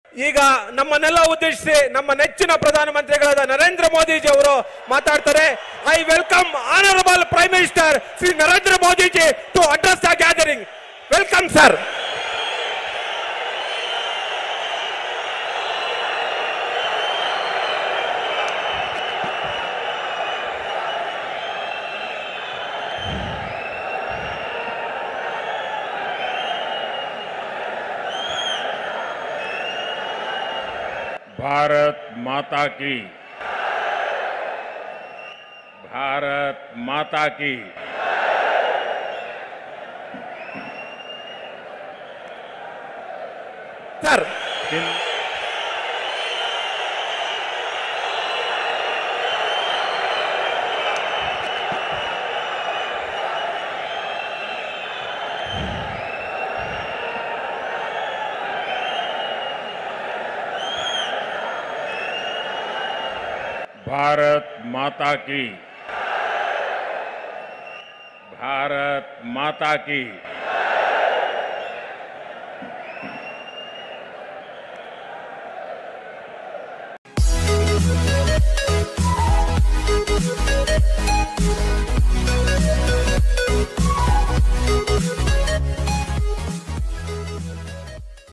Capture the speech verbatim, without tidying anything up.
ಈಗ ನಮ್ಮನ್ನೆಲ್ಲ ಉದ್ದೇಶಿಸಿ ನಮ್ಮ ನೆಚ್ಚಿನ ಪ್ರಧಾನಮಂತ್ರಿಗಳಾದ ನರೇಂದ್ರ ಮೋದಿಜಿ ಅವರು ಮಾತಾಡ್ತಾರೆ. I welcome honourable prime minister Shri Narendra Modiji to address the gathering. Welcome sir. Bharat Mata की, भारत माता की। सर भारत माता की, भारत माता की।